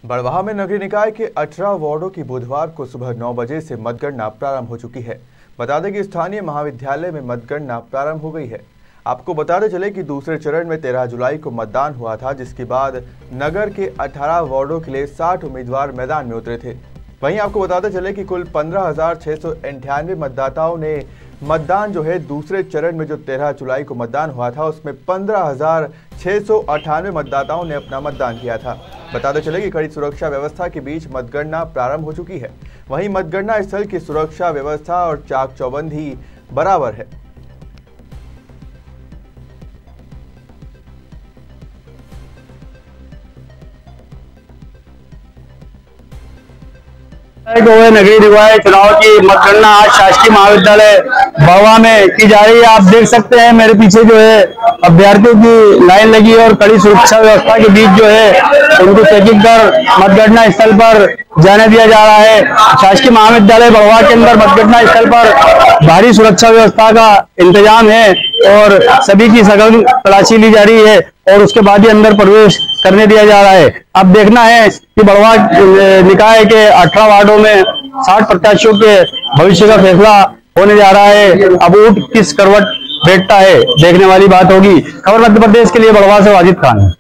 बड़वाह में नगरीय निकाय के 18 वार्डों की बुधवार को सुबह 9 बजे से मतगणना प्रारंभ हो चुकी है। बता दें कि स्थानीय महाविद्यालय में मतगणना प्रारंभ हो गई है। आपको बताते चले कि दूसरे चरण में 13 जुलाई को मतदान हुआ था, जिसके बाद नगर के 18 वार्डों के लिए 60 उम्मीदवार मैदान में उतरे थे। वहीं आपको बताते चले कि कुल 15,698 मतदाताओं ने मतदान दूसरे चरण में जो 13 जुलाई को मतदान हुआ था, उसमें 15,698 मतदाताओं ने अपना मतदान किया था। बताते चले कि कड़ी सुरक्षा व्यवस्था के बीच मतगणना प्रारंभ हो चुकी है। वहीं मतगणना स्थल की सुरक्षा व्यवस्था और चाक चौबंदी बराबर है। नगरीय निकाय चुनाव की मतगणना आज शासकीय महाविद्यालय बड़वाह में की जा रही है। आप देख सकते हैं मेरे पीछे अभ्यर्थियों की लाइन लगी है और कड़ी सुरक्षा व्यवस्था के बीच उनको चेकिंग कर मतगणना स्थल पर जाने दिया जा रहा है। शासकीय महाविद्यालय बड़वाह के अंदर मतगणना स्थल पर भारी सुरक्षा व्यवस्था का इंतजाम है और सभी की सघन तलाशी ली जा रही है और उसके बाद ही अंदर प्रवेश करने दिया जा रहा है। अब देखना है कि बड़वाह निकाय के 18 वार्डों में 60 प्रत्याशियों के भविष्य का फैसला होने जा रहा है। अब ऊंट किस करवट बैठता है, देखने वाली बात होगी। खबर मध्य प्रदेश के लिए बड़वाह से वाजिद खान।